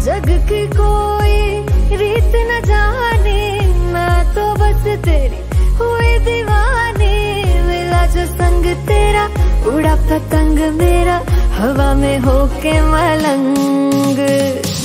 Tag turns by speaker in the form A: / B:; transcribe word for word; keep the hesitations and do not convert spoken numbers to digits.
A: जग की कोई रीत न जाने, मैं तो बस तेरी हुई दीवानी। मिला जो संग तेरा, उड़ा पतंग मेरा, हवा में होके मलंग।